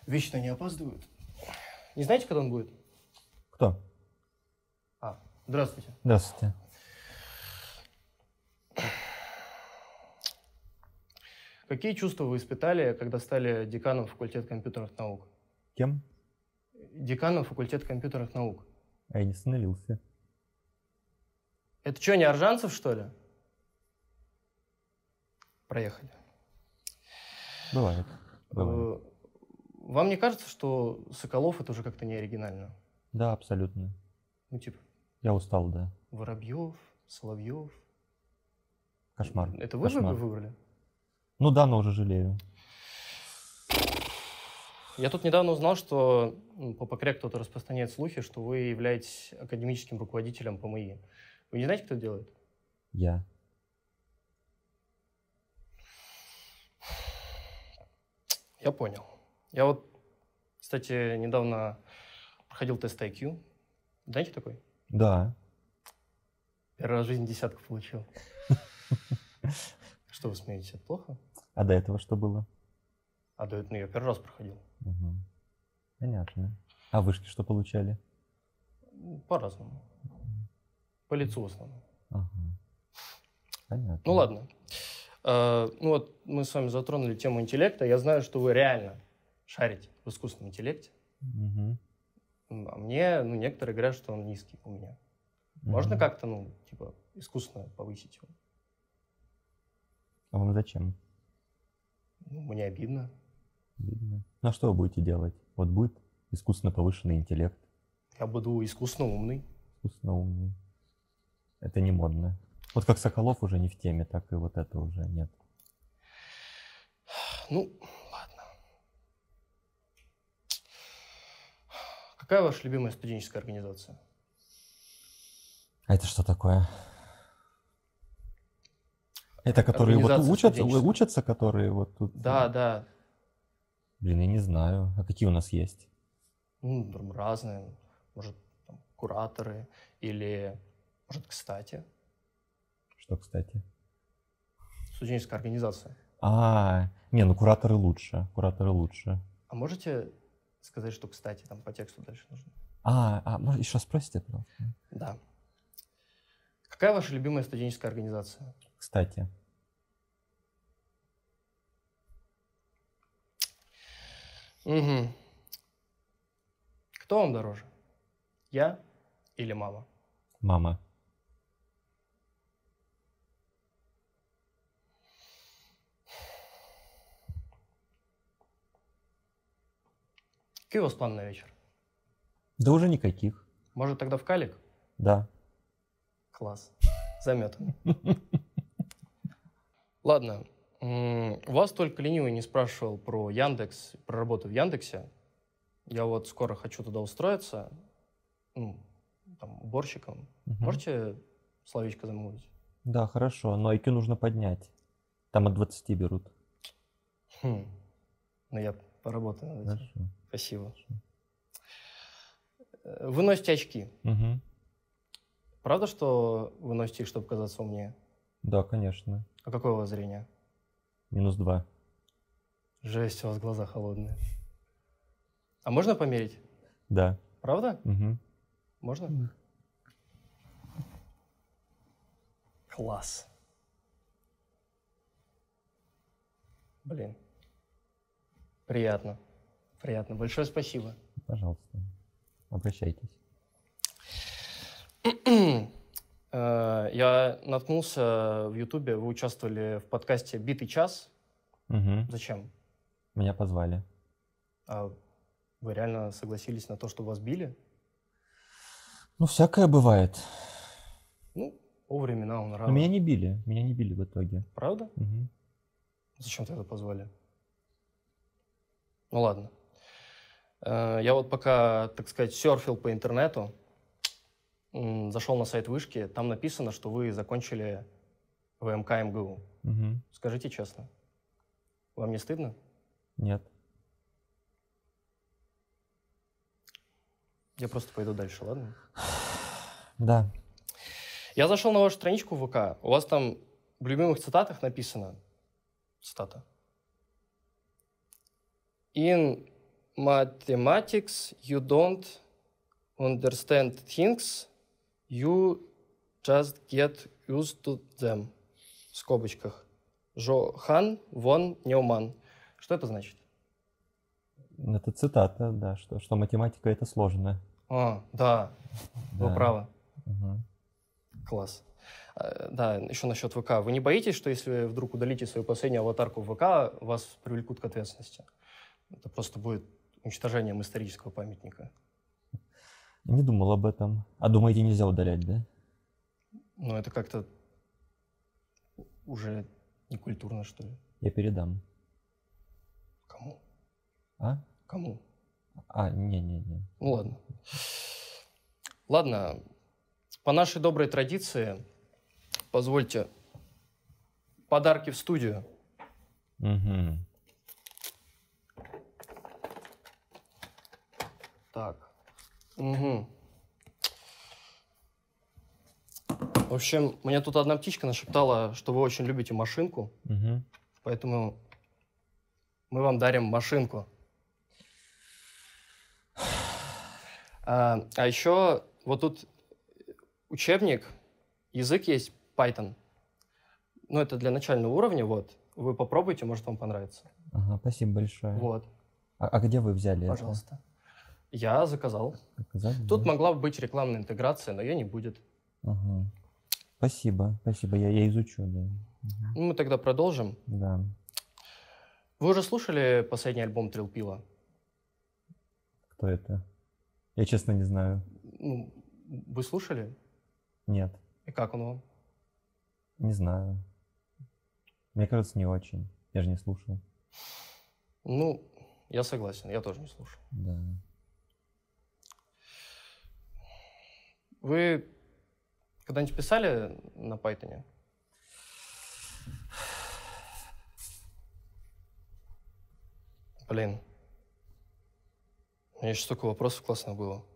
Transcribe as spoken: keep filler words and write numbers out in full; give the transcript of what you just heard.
Вечно не опаздывают. Не знаете, когда он будет? Кто? А, здравствуйте. Здравствуйте. Какие чувства вы испытали, когда стали деканом факультета компьютерных наук? Кем? Деканом факультета компьютерных наук. А я не становился. Это что, не Аржанцев, что ли? Проехали. Бывает. Бывает. Вам не кажется, что Соколов это уже как-то не оригинально? Да, абсолютно. Ну, типа, Я устал, да. Воробьев, Соловьев. Кошмар. Это вы Кошмар. выбрали? Ну да, но уже жалею. Я тут недавно узнал, что по ПОКРЕ кто-то распространяет слухи, что вы являетесь академическим руководителем ПМИ. Вы не знаете, кто это делает? Я. Я понял. Я вот, кстати, недавно проходил тест ай кью. Знаете такой? Да. Первый раз в жизни десятку получил. Что вы смеетесь, это плохо? А до этого что было? А до этого, ну, я первый раз проходил. Угу. Понятно. А вышки что получали? По-разному. По лицу в основном. Ага. Понятно. Ну ладно. А, ну вот мы с вами затронули тему интеллекта. Я знаю, что вы реально шарите в искусственном интеллекте. Угу. А мне, ну, некоторые говорят, что он низкий у меня. Можно Угу. как-то, ну, типа, искусственно повысить его? А вам зачем? Ну, мне обидно. Видно. Ну а что вы будете делать? Вот будет искусственно повышенный интеллект. Я буду искусственно умный. Искусственно умный. Это не модно. Вот как Соколов уже не в теме, так и вот это уже нет. Ну, ладно. Какая ваша любимая студенческая организация? А это что такое? Это которые вот Организация учатся, студенческая. учатся, которые вот тут? Да, да. Блин, я не знаю. А какие у нас есть? Ну, там разные. Может, там, кураторы или, может, кстати, Что, кстати? студенческая организация. А, не, ну кураторы лучше. Кураторы лучше. А можете сказать, что, кстати, там по тексту дальше нужно? А, а может, еще спросите, пожалуйста? Да. Какая ваша любимая студенческая организация? Кстати. Угу. Кто вам дороже? Я или мама? Мама. Какие у вас планы на вечер? Да уже никаких. Может, тогда в Калик? Да. Класс. Заметано. Ладно. м, Вас только ленивый не спрашивал про Яндекс, про работу в Яндексе. Я вот скоро хочу туда устроиться, ну, там, уборщиком. Мгм. Можете словечко замолвить? Да, хорошо, но ай кью нужно поднять. Там от двадцати берут. Хм. Ну, я поработаю над этим. Хорошо. Спасибо. Э, Вы носите очки. Угу. Правда, что вы носите их, чтобы казаться умнее? Да, конечно. А какое у вас зрение? Минус два. Жесть, у вас глаза холодные. А можно померить? Да. Правда? Угу. Можно? Класс. Блин. Приятно. Приятно. Большое спасибо. Пожалуйста. Обращайтесь. Э, Я наткнулся в Ютубе, вы участвовали в подкасте «Битый час». Угу. Зачем? Меня позвали. А вы реально согласились на то, что вас били? Ну, всякое бывает. Ну, о времена он Но меня не били. Меня не били в итоге. Правда? Угу. Зачем тогда позвали? Ну ладно. Э, Я вот пока, так сказать, серфил по интернету, м, зашел на сайт вышки, там написано, что вы закончили ВМК МГУ. Угу. Скажите честно, вам не стыдно? Нет. Я просто пойду дальше, ладно? Да. Я зашел на вашу страничку в ВК, у вас там в любимых цитатах написано, цитата, In mathematics, you don't understand things, you just get used to them. В скобочках. Жохан вон Неуман. Что это значит? Это цитата, да, что, что математика это сложно. А, да, Да. вы правы. Угу. Класс. А, Да, еще насчет ВК. Вы не боитесь, что если вы вдруг удалите свою последнюю аватарку в ВК, вас привлекут к ответственности? Это просто будет уничтожением исторического памятника. Не думал об этом. А думаете, нельзя удалять, да? Но это как-то уже не культурно, что ли. Я передам. Кому? А? Кому? А, не-не-не. Ну ладно. Ладно, по нашей доброй традиции, позвольте, подарки в студию. Угу. Так. Угу. В общем, мне тут одна птичка нашептала, что вы очень любите машинку, Угу. поэтому мы вам дарим машинку. А, а еще вот тут учебник, язык есть Python. Ну, это для начального уровня, вот. Вы попробуйте, может, вам понравится. Ага, спасибо большое. Вот, А, а где вы взяли пожалуйста. Я заказал. это? Заказали, Тут да? могла бы быть рекламная интеграция, но ее не будет. Ага. Спасибо, спасибо, я, я изучу, да. Мгм. Ну, мы тогда продолжим. Да. Вы уже слушали последний альбом Трилпила? Кто это? Я честно не знаю. Ну, вы слушали? Нет, И как он вам? не знаю. Мне кажется, не очень. Я же не слушал. Ну, я согласен, я тоже не слушал. Да. Вы когда-нибудь писали на Python? Блин, у меня еще столько вопросов классно было.